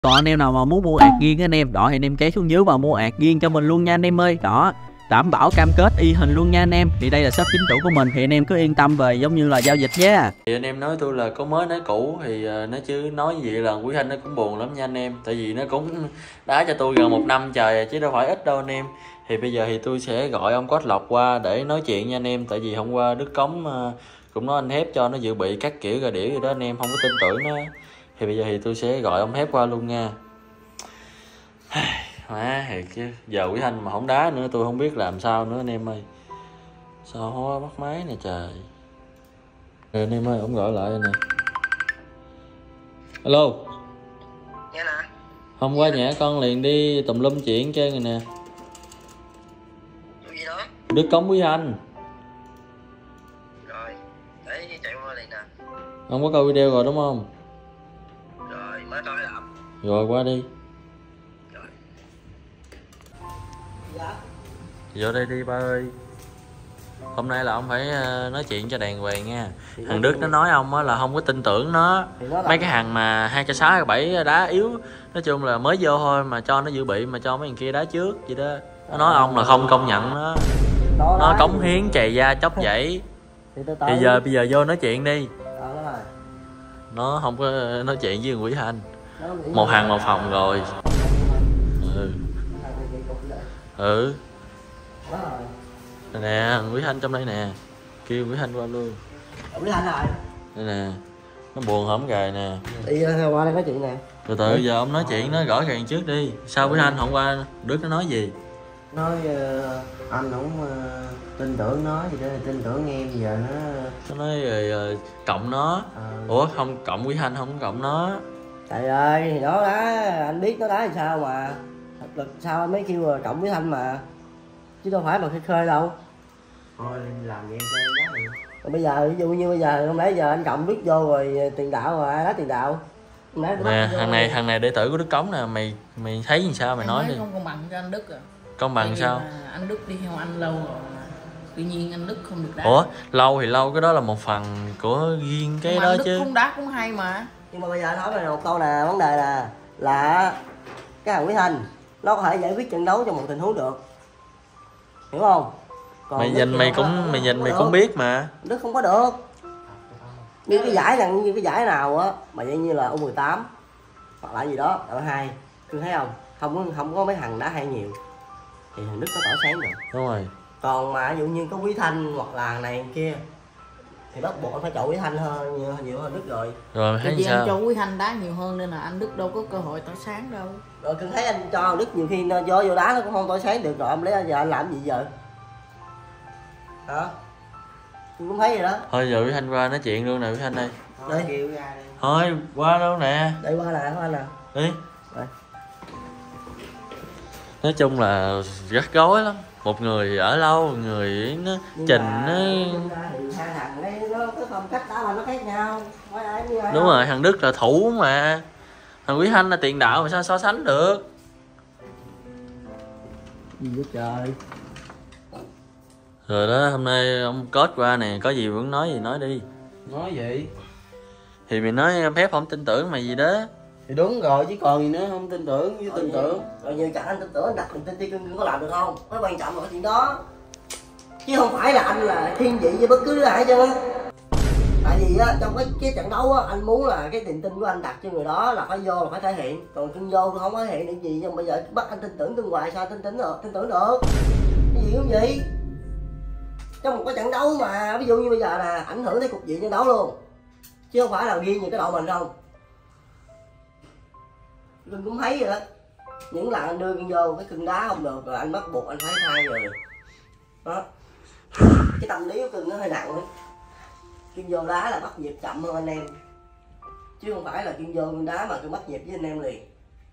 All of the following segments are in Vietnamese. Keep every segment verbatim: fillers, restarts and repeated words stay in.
Còn anh em nào mà muốn mua ạt riêng anh em, đó thì anh em kéo xuống dưới và mua ạt riêng cho mình luôn nha anh em ơi. Đó, đảm bảo cam kết y hình luôn nha anh em. Thì đây là shop chính chủ của mình, thì anh em cứ yên tâm về giống như là giao dịch nha. Thì anh em nói tôi là có mới nói cũ thì nó chứ nói như vậy là Quý Thanh nó cũng buồn lắm nha anh em. Tại vì nó cũng đá cho tôi gần một năm trời chứ đâu phải ít đâu anh em. Thì bây giờ thì tôi sẽ gọi ông Cốt Lộc qua để nói chuyện nha anh em. Tại vì hôm qua Đức Cống cũng nói anh Hép cho nó dự bị các kiểu gà đĩa rồi đó anh em, không có tin tưởng nó. Thì bây giờ thì tôi sẽ gọi ông Hép qua luôn nha. Má thiệt chứ, giờ Quý Thanh mà không đá nữa tôi không biết làm sao nữa anh em ơi. Sao hóa bắt máy nè trời. Rồi anh em ơi, ông gọi lại nè. Alo. Nghe nè. Hôm qua nhã con liền đi tùm lum chuyện chơi rồi nè. Chuyện gì đó? Đức Cống Quý Thanh. Rồi, để chạy qua liền nè. Ông có coi video rồi đúng không? Rồi, mới coi làm. Rồi qua đi. Rồi. Dạ. Vô đây đi ba ơi. Hôm nay là ông phải nói chuyện cho đàng hoàng nha. Thằng Đức nó nói ông á là không có tin tưởng nó. Mấy cái hàng mà hai k sáu, hai k bảy đá yếu, nói chung là mới vô thôi mà cho nó dự bị, mà cho mấy thằng kia đá trước vậy đó. Nó nói ông là không công nhận nó. Nó cống hiến chày da chóc dãy. Thì giờ bây giờ vô nói chuyện đi. Nó không có nói chuyện với Quý Thanh. Một hàng một phòng rồi. Ừ. Ừ. Đây nè, Quý Thanh trong đây nè. Kêu Quý Thanh qua luôn. Quý Thanh rồi. Đây nè. Nó buồn hổm gài nè. Đi qua đây nói chuyện nè. Từ từ giờ ông nói chuyện nó rõ ràng trước đi. Sao Quý Thanh hôm qua Đức nó nói gì? Nói uh, anh không uh, tin tưởng nó gì đó, tin tưởng em giờ nó. Nó nói rồi uh, cộng nó. À. Ủa không cộng Quý Thanh, không cộng nó. Trời ơi, đó đá anh biết nó đá thì sao mà thật lực sao anh mới kêu là cộng Quý Thanh mà, chứ đâu phải mà khơi khơi đâu. Thôi làm vậy cho em đá đi. Còn bây giờ ví dụ như bây giờ không lẽ giờ anh cộng biết vô rồi tiền đạo rồi ai đá tiền đạo. Nè thằng này thằng này đệ tử của Đức Cống nè, mày mày thấy gì sao mày em nói đi. Không công bằng cho anh Đức à. Công bằng sao? Anh Đức đi theo anh lâu rồi, tuy nhiên anh Đức không được đá. Ủa lâu thì lâu, cái đó là một phần của riêng cái mà đó anh Đức chứ. không đá cũng hay mà. Nhưng mà bây giờ nói về một câu nè, vấn đề là là cái thằng Quý Thanh nó có thể giải quyết trận đấu trong một tình huống được, hiểu không? Còn mày nhìn mày cũng mày nhìn mày cũng biết mà. Đức không có được. Như cái giải này, như cái giải nào á mà vậy như là U mười tám hoặc là gì đó đội hai, cứ thấy không? Không có không có mấy thằng đá hay nhiều thì thằng Đức nó tỏ sáng được. Đúng rồi. Còn mà ví dụ như có Quý Thanh hoặc là này kia thì bắt buộc anh phải chọn Quý Thanh hơn nhiều, nhiều hơn Đức rồi. Rồi mày thấy Vì sao? anh cho Quý Thanh đá nhiều hơn nên là anh Đức đâu có cơ hội tỏa sáng đâu. Rồi cứ thấy anh cho Đức nhiều khi nó vô vô đá nó cũng không tỏa sáng được, rồi anh lấy giờ anh làm gì giờ? Hả? Tôi cũng thấy vậy đó. Thôi giờ Quý Thanh qua nói chuyện luôn nè Quý Thanh đây. Đây kêu ra đi. Thôi qua đâu nè. Đây qua nè, qua nè. Đi. Đây. Nói chung là rất rối lắm. Một người ở lâu, một người nó Nhưng trình mà, nó. hai thằng đấy nó cái phong cách đá là nó khác nhau. Đúng rồi, thằng Đức là thủ mà. Thằng Quý Thanh là tiền đạo mà sao so sánh được. Gì vậy trời. Rồi đó, hôm nay ông Cốt qua nè, có gì vẫn nói gì nói đi. Nói gì? Thì mày nói phép không tin tưởng mày gì đó. Thì đúng rồi chứ còn gì nữa, không tin tưởng với tin tưởng. Rồi như chẳng anh tin tưởng anh đặt mình tin ti cưng có làm được không? Mới quan trọng là cái chuyện đó. Chứ không phải là anh là thiên vị với bất cứ đứa ai chứ. Tại vì á trong cái cái trận đấu á anh muốn là cái niềm tin của anh đặt cho người đó là phải vô là phải thể hiện. Còn cưng vô không có thể hiện được gì, nhưng bây giờ bắt anh tin tưởng cưng hoài sao tin tưởng được, tin tưởng được. Cái gì cũng vậy. Trong một cái trận đấu mà ví dụ như bây giờ là ảnh hưởng tới cục diện trận đấu luôn, chứ không phải là riêng những cái đội mình không. Cưng cũng thấy rồi đó, những lần anh đưa cưng vô cái cưng đá không được rồi anh bắt buộc anh phải thay rồi đó. Cái tâm lý của cưng nó hơi nặng đấy. Cưng vô đá là bắt nhịp chậm hơn anh em, chứ không phải là cưng vô cưng đá mà cưng bắt nhịp với anh em liền.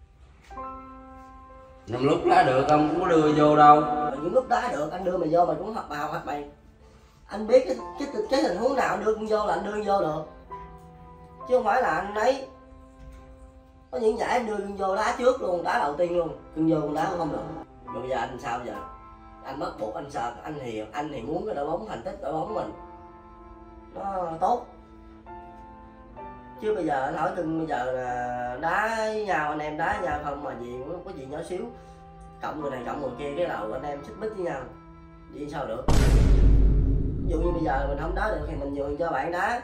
Năm lúc đá được ông cũng có đưa vô đâu. Rồi những lúc đá được anh đưa mày vô mà cũng hợp bào hợp mày. Anh biết cái cái, cái tình huống nào anh đưa cưng vô là anh đưa vô được, chứ không phải là anh ấy. Có những giải anh đưa cưng vô đá trước luôn, đá đầu tiên luôn, cưng vô đá cũng không được. Rồi bây giờ anh sao giờ? Anh bắt buộc anh sợ, anh thì anh thì muốn cái đội bóng thành tích đội bóng mình nó tốt, Chứ bây giờ anh hỏi từng bây giờ là đá với nhau, anh em đá với nhau không mà gì có gì nhỏ xíu cộng người này cộng người kia cái đầu anh em xích mích với nhau vậy sao được. Ví dụ như bây giờ mình không đá được thì mình nhường cho bạn đá,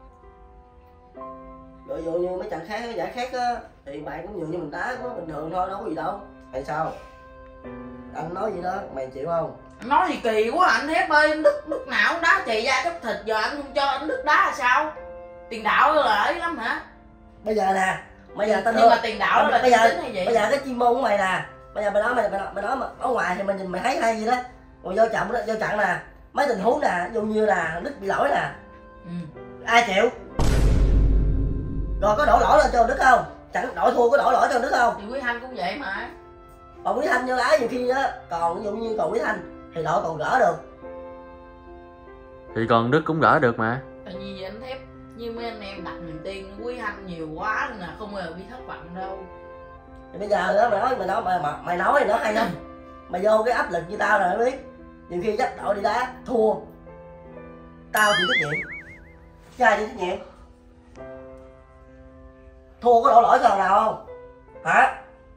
rồi ví dụ như mấy trận khác mấy giải khác á thì bạn cũng nhường cho mình đá cũng bình thường thôi, đâu có gì đâu. Hay sao anh nói gì đó mày chịu không? Anh nói thì kỳ quá anh Thép ơi, anh Đức lúc nào cũng đá chì da cắp thịt, giờ anh không cho anh Đức đá là sao? Tiền đạo là ấy lắm hả? Bây giờ nè, bây giờ tao nhưng mà tiền đạo đó là bây giờ tính hay gì? bây giờ cái chuyên môn của mày nè, bây giờ mày nói mày mày nói, mày nói mà ở ngoài thì mình nhìn mày thấy hay gì đó, còn vô trận đó vô trận nè mấy tình huống nè ví dụ như là Đức bị lỗi nè, ừ. ai chịu? Rồi có đổ lỗi lên cho Đức không? Chẳng đội thua có đổ lỗi cho Đức không? Thì Quý Thanh cũng vậy mà. Còn Quý Thanh vô đá nhiều khi á, còn ví dụ như còn Quý Thanh thì đội còn gỡ được. Thì còn Đức cũng gỡ được mà. Tại vì anh Thép như mấy anh em đặt niềm tin Quý Thanh nhiều quá nên là không bao giờ bị thất vọng đâu. Thì bây giờ đó mày nói mày nói mày, mày, mày nói thì nó hay lắm. Mày vô cái áp lực như tao rồi mới biết. Nhiều khi dắt đội đi đá thua, tao chịu trách nhiệm, chứ ai chịu trách nhiệm? Thua có đổ lỗi cho thằng nào không? Hả?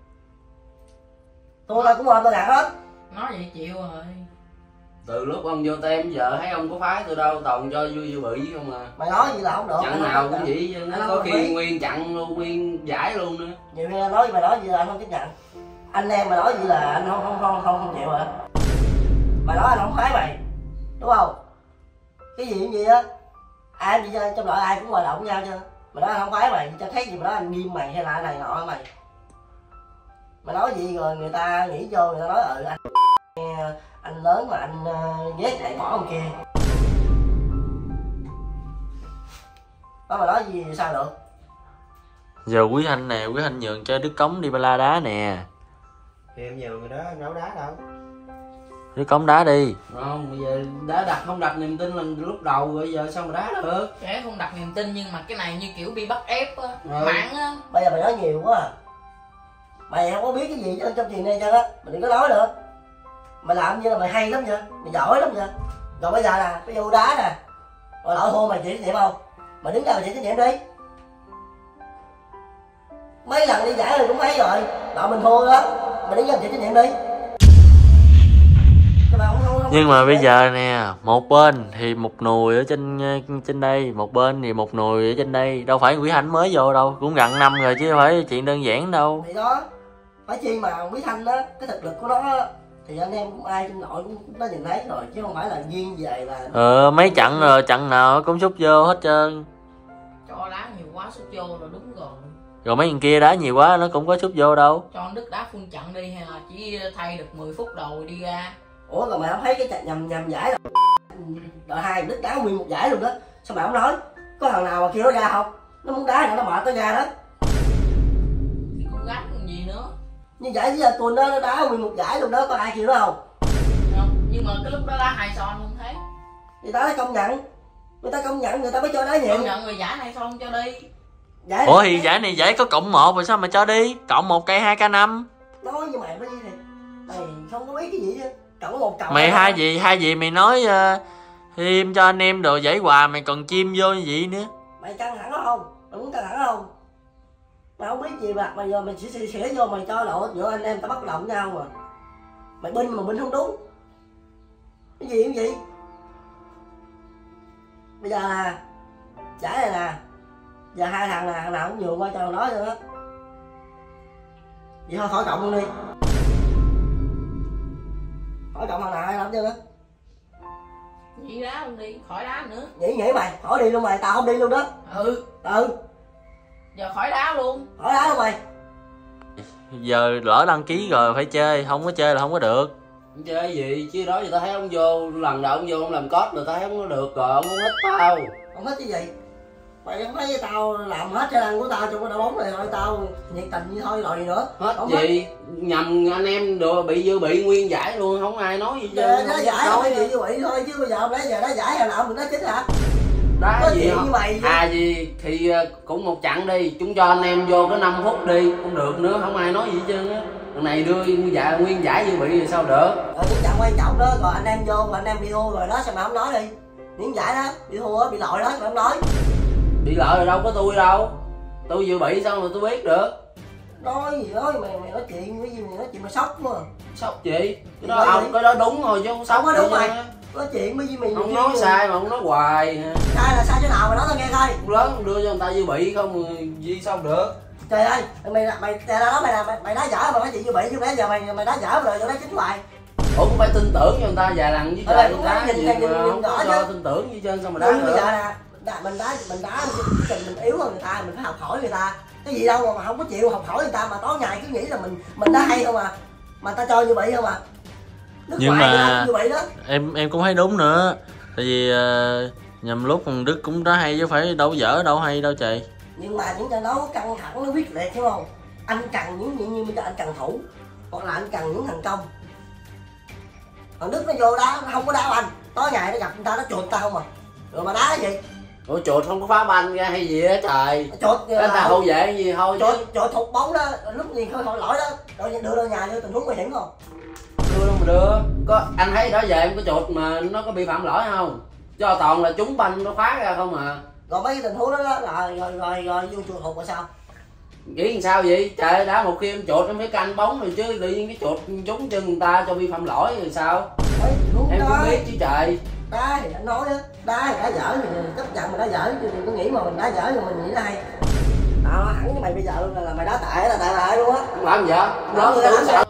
Thua tao cũng ôm tao gạt hết. Nói vậy chịu rồi. Từ lúc ông vô tem giờ thấy ông có phái tôi đâu, toàn cho vui vui bị không à. Mày nói gì là không được. Chặn nào cũng vậy, nó anh có khi biết. nguyên chặn luôn, nguyên giải luôn nữa. Nhiều khi nói mày nói gì là anh không chấp nhận. Anh em mày nói gì là anh không không không không, không chịu hả? Mày nói anh không phái mày, đúng không? Cái gì cũng gì á, ai gì trong đội ai cũng hòa động nhau chứ. Mày nói anh không phái mày, cho thấy gì mà nói anh nghiêm mày hay là này nọ mày. Mày nói gì rồi người ta nghĩ vô người ta nói ừ anh anh lớn mà anh uh, ghét lại bỏ ông kia. Đó mà nói gì sao được? Giờ Quý Thanh nè, Quý Thanh nhường cho Đức Cống đi Ba đá nè. Thì em nhường người đó, em đâu đá đâu. Đức Cống đá đi. Không, bây giờ đã đặt không đặt niềm tin là lúc đầu rồi giờ sao mà đá được? Trẻ không đặt niềm tin nhưng mà cái này như kiểu bị bắt ép á, Ừ. mạng á. Bây giờ mày nói nhiều quá à. Mày không có biết cái gì trong chuyện này cho á, mày đừng có nói nữa. Mày làm như là mày hay lắm vậy, mày giỏi lắm vậy. Rồi bây giờ nè, cái vụ đá nè, rồi lỡ thua mày chịu trách nhiệm không? Mày đứng ra mày chịu trách nhiệm đi. Mấy lần đi giải rồi cũng thấy rồi, lỡ mình thua đó, mày đứng ra mày chịu trách nhiệm đi. Không, không, không, Nhưng mà bây giờ nè, một bên thì một nùi ở trên trên đây, một bên thì một nùi ở trên đây. Đâu phải Quý Thanh mới vô đâu, cũng gần năm rồi chứ không phải chuyện đơn giản đâu. thì đó, phải chi mà Quý Thanh á, cái thực lực của nó á, thì anh em cũng ai trong nội cũng đã nhìn thấy rồi chứ không phải là duyên về là. Ờ mấy trận rồi trận nào cũng sút vô hết trơn. Cho đá nhiều quá sút vô là đúng rồi. Rồi mấy thằng kia đá nhiều quá nó cũng có sút vô đâu. Cho anh Đức đá full trận đi hay là chỉ thay được mười phút đầu đi ra. Ủa rồi mày không thấy cái trận nhầm nhầm giải là đội hai Đức đá nguyên một giải luôn đó, sao mày không nói? Có thằng nào mà kêu nó ra không? Nó muốn đá thì nó mệt nó ra đó. Thì con gái còn gì nữa. Như giải với giờ tuần đó nó đá nguyên một giải luôn đó, có ai kêu nó không? Không, nhưng mà cái lúc đó đá hai son không thấy. Người ta đã công nhận, người ta công nhận người ta mới cho đá nhiều. Công nhận người giải hai son cho đi. Giải Ủa thì giải này giải có cộng một rồi sao mà cho đi? Cộng một cây hai k năm. nói như mày mới đi thì mày không có biết cái gì chứ. Cộng một cộng. Mày hai gì hai gì mày nói uh, thêm cho anh em đồ giải quà mày còn chim vô như vậy nữa. Mày căng thẳng không? Mày muốn căng thẳng không? Mày không biết gì mà mày giờ mày sẽ sẽ vô mày cho lộ giữa anh em ta bắt lòng nhau mà. Mày binh mà binh không đúng. Cái gì cũng vậy. Bây giờ nè, giải này nè, giờ hai thằng nè, thằng nào cũng nhường qua cho thằng đó rồi đó. Vậy thôi khỏi cộng luôn đi. Khỏi cộng thằng nào hay làm chứ nữa. Nghỉ đá luôn đi, khỏi đá nữa. Nghĩ nghĩ mày, khỏi đi luôn mày, tao không đi luôn đó. Ừ, Ừ, giờ khỏi đá luôn. khỏi đá luôn mày. Giờ lỡ đăng ký rồi phải chơi, không có chơi là không có được. Không chơi gì chứ đó giờ tao thấy ông vô lần đầu ông vô ông làm code rồi tao thấy không có được rồi, ông không thích tao. Không thích cái gì? Mày không thấy tao làm hết khả năng của tao trong cái đội bóng này thôi, tao nhiệt tình như thôi rồi gì nữa. Hết Không gì thích. nhầm anh em đồ bị dư bị nguyên giải luôn, không ai nói gì Để chứ. nó giải thôi gì như vậy thôi chứ bây giờ lấy giờ nó giải hồi nào mình nói chính hả? Đá Có gì chuyện không? như mày chứ. À gì thì cũng một chặng đi, chúng cho anh em vô có năm phút đi, không được nữa, không ai nói gì hết trơn á. Lần này đưa dạ, nguyên giải dư bị thì sao được. Rồi cũng chẳng quan trọng đó, rồi anh em vô mà anh em bị thua rồi đó sao mà không nói đi. Những giải đó, bị thua bị lội đó sao mà không nói. Bị lợi rồi đâu có tôi đâu. Tôi vừa bị sao mà tôi biết được. Nói gì nói mày mày nói chuyện cái gì mày nói chuyện mà sốc mà. Sốc gì? Cái đó ông cái đó đúng rồi chứ không sốc. Không có đúng rồi. mày. Nói chuyện với mày. Ông nói sai mà ông nói hoài. Sai là sai chỗ nào mày nói tao nghe coi. Ông lớn ông đưa cho người ta vừa bị không gì sao được. Trời ơi, mày mày mày đó mày là mày, mày đá dở mà nói chuyện như vậy chứ nãy giờ mày mày đá dở rồi cho nó chính hoài. Ủa cũng phải tin tưởng cho người ta vài lần với trời người ta gì mà không có cho tin tưởng gì trên sao mà đá bây được. giờ nè, mình đá mình đá mình, mình yếu hơn người ta, mình phải học hỏi người ta. Cái gì đâu mà, mà không có chịu học hỏi người ta mà tối ngày cứ nghĩ là mình mình đá hay không à. Mà ta cho như vậy không à. Nước Nhưng mà như vậy đó. em em cũng thấy đúng nữa. Tại vì uh, nhầm lúc thằng Đức cũng đá hay chứ phải đâu dở đâu hay đâu trời. Nhưng mà những trận đấu căng thẳng nó quyết liệt hiểu không? Anh cần những những như bây giờ anh cần thủ hoặc là anh cần những thành công. Còn Đức nó vô đá nó không có đá anh, tối ngày nó gặp người ta nó chuột ta không à. Rồi mà đá cái gì? Ủa chuột không có phá banh ra hay gì á trời. Chuột người ta hậu vệ gì thôi chứ. Chuột chuột thụt bóng đó, lúc gì không hỏi lỗi đó, rồi đưa ra nhà vô tình huống nguy hiểm không? Đưa đâu mà đưa. Có anh thấy đó về em có chuột mà nó có bị phạm lỗi không? Cho toàn là trúng banh nó phá ra không à. Rồi mấy cái tình huống đó, đó là rồi rồi rồi vô chuột thụt rồi sao? Nghĩ làm sao vậy? Trời đá một khi em chuột em phải canh bóng rồi chứ tự nhiên cái chuột trúng chân người ta cho vi phạm lỗi rồi sao? Đấy, em đó. cũng biết chứ trời. Đá thì anh nói đó, đá thì đá dở thì chấp nhận mình đá dở chứ đừng có nghĩ mà mình đá dở rồi mình nghĩ là hay. Tao hẳn với mày bây giờ luôn là mày đá tệ là tệ lại luôn á. Không làm gì vậy? Nó tôi sợ.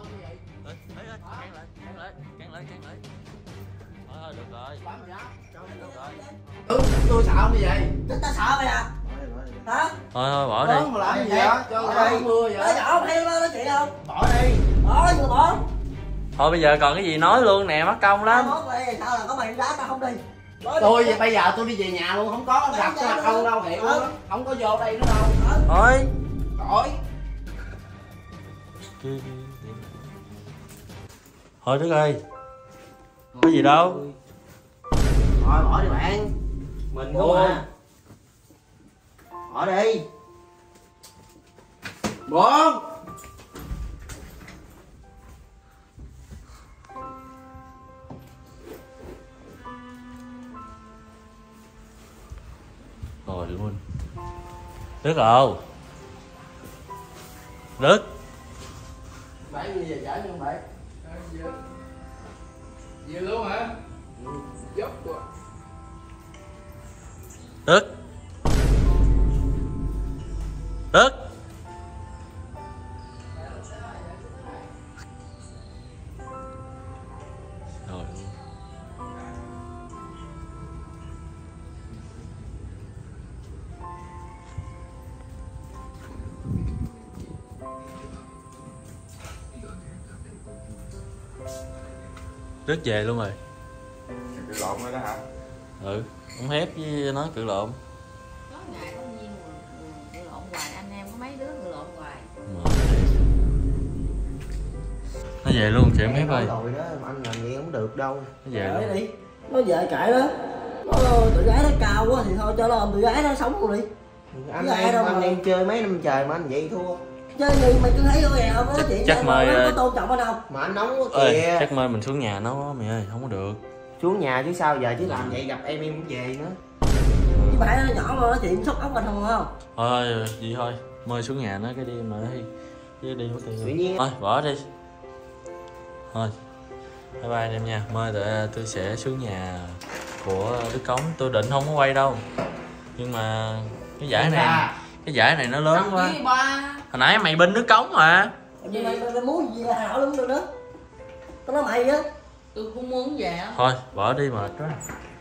Ừ, tôi sợ không như vậy? Chúng ta sợ mày à? Hả? Thôi thôi bỏ đi. Đó mà làm gì vậy? Cho nó mưa vậy. Nó dở không hay nói chuyện không? Bỏ đi. Bỏ nhưng mà bỏ. Thôi bây giờ còn cái gì nói luôn nè, mất công lắm. Tao nói mày sao là có mày đi đá tao không đi. Nói Tôi đi. bây giờ tôi đi về nhà luôn, không có gặp cái mặt không đâu hiểu Ừ. đó. Không có vô đây nữa đâu. Thôi. Thôi. Thôi Đức ơi. Có gì đâu. Thôi bỏ đi bạn. Mình không à. Bỏ đi. Bốn. Rồi luôn. Đức ơi. Đức. Bạn gì giờ chở như vậy? Về luôn hả? Ừ. Dốc rồi. Đức. Đức. Rồi. Đức về luôn rồi. Cự lộn rồi đó hả? Ừ, ông Hép với nó cự lộn. Có ngày có nhiên cự lộn hoài, anh em có mấy đứa cự lộn hoài. Nó về luôn chị em Hép ơi. Rồi đó, anh làm gì không được đâu. Nó về luôn. đi. Nó về kệ đó. Nó tụi gái nó cao quá thì thôi cho nó ôm tụi gái nó sống luôn đi. Anh em, anh em chơi mấy năm trời mà anh vậy thua. Chơi gì mày cứ thấy có về không có Chắc, chuyện chắc mời có tôn trọng ở đâu. Mà anh nóng quá ơi, kìa. chắc mời mình xuống nhà nó mày ơi, không có được. Xuống nhà chứ sao giờ chứ làm vậy gặp em em cũng về nữa. Chứ phải nó nhỏ mà nói chuyện sốc ốc anh không không? Thôi gì thôi, mời xuống nhà nó cái đi mà nó đi. Chứ đi có Tự tiền. nhiên Thôi bỏ đi. Thôi. Bye bye em nha. Mai tôi, tôi sẽ xuống nhà của Đức Cống. Tôi định không có quay đâu. Nhưng mà cái giải này cái giải này nó lớn quá. Hồi nãy mày binh Đức Cống mà. Mày, mày, mày muốn gì hảo lắm được đó. Tao nói mày á. Tôi cũng muốn về á. Thôi bỏ đi mệt quá.